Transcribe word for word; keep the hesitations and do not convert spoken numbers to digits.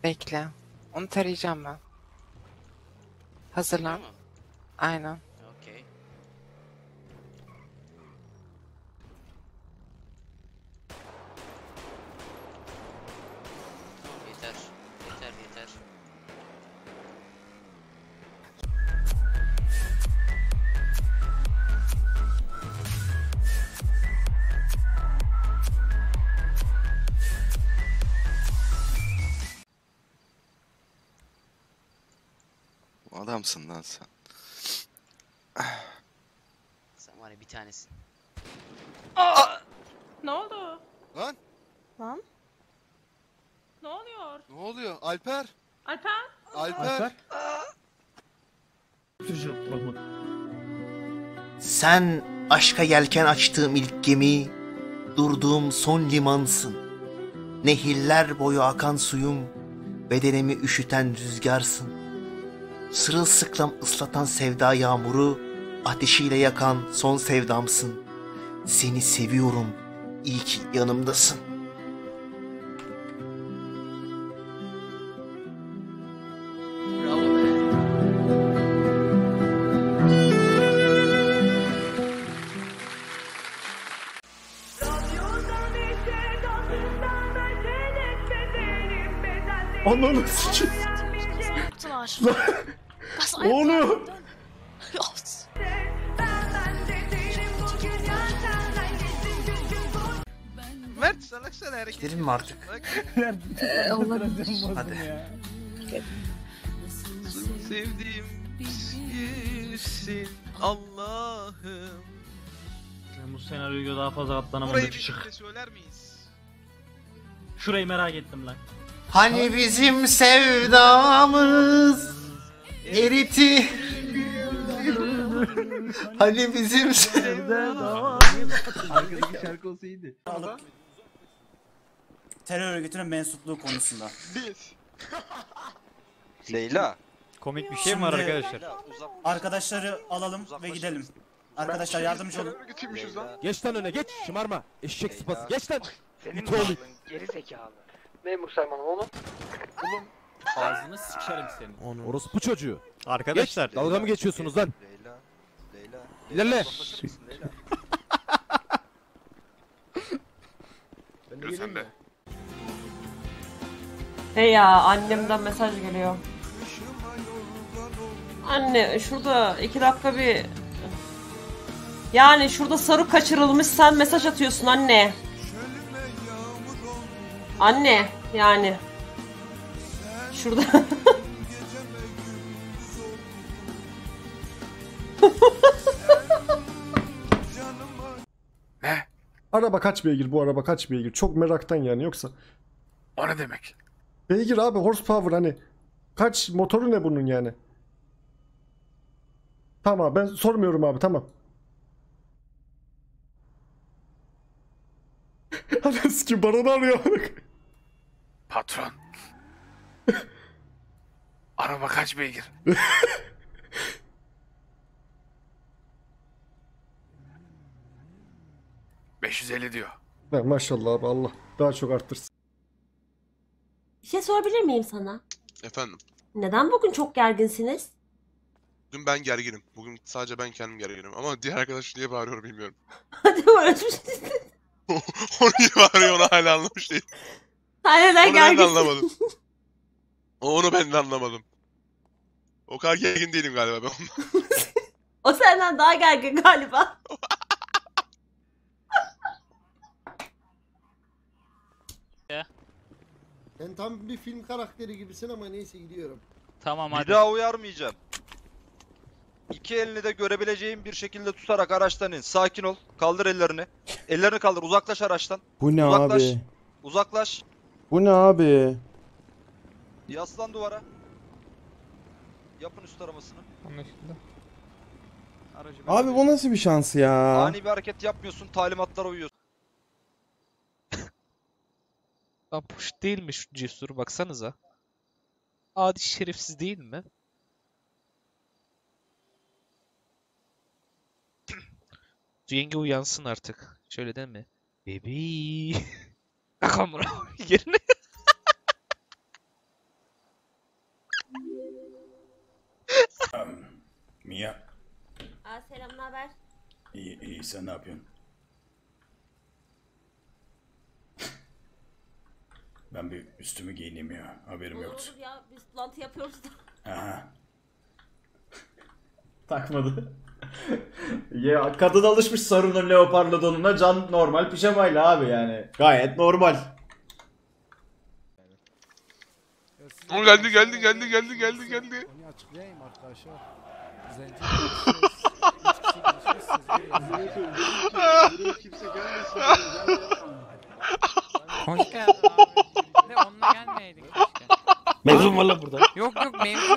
Bekle. Onu tarayacağım ben. Hazırlan. Tamam mı? Aynen. Okey. Tamam yeter. Yeter yeter. Adamsın lan sen. Sen var ya bir tanesin. Ne oldu? Lan Lan? Ne oluyor? ne oluyor? Alper. Alper? Alper. Sen aşka yelken açtığım ilk gemi, durduğum son limansın. Nehirler boyu akan suyum, bedenimi üşüten rüzgarsın. Sırılsıklam ıslatan sevda yağmuru, ateşiyle yakan son sevdamsın. Seni seviyorum, iyi ki yanımdasın. Bravo be. Ananı sikeyim. Yaptılar. Bas Oğlum. Mert salaksana hareket. Gidelim mi artık? Hadi. Sevdiğim yüzsün Allah'ım. Ben bu senaryoyu daha fazla katlanamam. Burayı bir Çık. şekilde söyler miyiz? Şurayı merak ettim lan. Hani bizim sevdamız eriti. Hani bizim sevdamız. Arkadaki şarkı olsa iyiydi. Terör örgütünün mensupluğu konusunda. Biz. Leyla. Komik bir şey mi var Şimdi- arkadaşlar? Uzak. Arkadaşları alalım ve Uzaklaşın. gidelim. Arkadaşlar yardımcı olun. Götürmüşüz lan. Geç lan öne geç şımarma. Eşek Leyla. sıpası geç lan. Senin İt oğlu. geri zekalı. Memur Sayman oğlum. Ağzını sikerim senin. Orospu çocuğu. Arkadaşlar Leyla, dalga mı geçiyorsunuz lan? Leyla. Leyla. İlerle. Uzaklaşır mısın Leyla? Yürü sen de. Hey ya, annemden mesaj geliyor. Anne şurada iki dakika bir... Yani şurada sarı kaçırılmış, sen mesaj atıyorsun anne. Anne yani. Şurada... Ne? Araba kaç beygir bu araba kaç beygir? Çok meraktan yani yoksa. O ne demek? Beygir abi horsepower hani. Kaç motoru ne bunun yani? Tamam ben sormuyorum abi tamam. Hadi sikim bana arıyor. Patron. Araba kaç beygir? beş yüz elli diyor. Ha, maşallah abi Allah daha çok arttırsın. Bir şey sorabilir miyim sana? Efendim, Neden bugün çok gerginsiniz? dün ben gerginim. Bugün sadece ben kendim gerginim. Ama diğer arkadaş niye bağırıyor bilmiyorum. Hadi uğraşmış. O niye bağırıyor onu hala anlamış değil. Hayır neden Onu ben de gerginsin? anlamadım. O- Onu ben de anlamadım. O kadar gergin değilim galiba ben ondan. O senden daha gergin galiba. Sen tam bir film karakteri gibisin ama neyse gidiyorum. Tamam Bir daha uyarmayacağım. İki elini de görebileceğin bir şekilde tutarak araçtan in. Sakin ol. Kaldır ellerini. Ellerini kaldır. Uzaklaş araçtan. Bu ne Uzaklaş. Uzaklaş. Bu ne abi? Yaslan duvara. Yapın üst aramasını. Anlaşıldı. Aracı Abi bu nasıl bir şans ya? Ani bir hareket yapmıyorsun. Talimatlara uyuyorsun. Lan push değil mi şu cesur baksanıza. Adi şerefsiz değil mi? Yenge uyansın artık. Şöyle değil mi? Bebi. Kamera yerine. Mia. Aa, selam, ne haber? İyi iyi sen ne yapıyorsun? Ben bir üstümü giyineyim ya. Haberim Olur yoktu. olur ya, biz toplantı yapıyoruz da. Aha. Takmadı. Ya kadın alışmış sarının leoparla donuna, can normal pijamayla abi yani. Gayet normal. O geldi geldi geldi geldi geldi geldi. Onu açıklayayım arkadaşlar. Zenci Hoş geldin abi. De onunla gelmeyeydin keşke. Mevzum var lan burada. Yok yok mevzu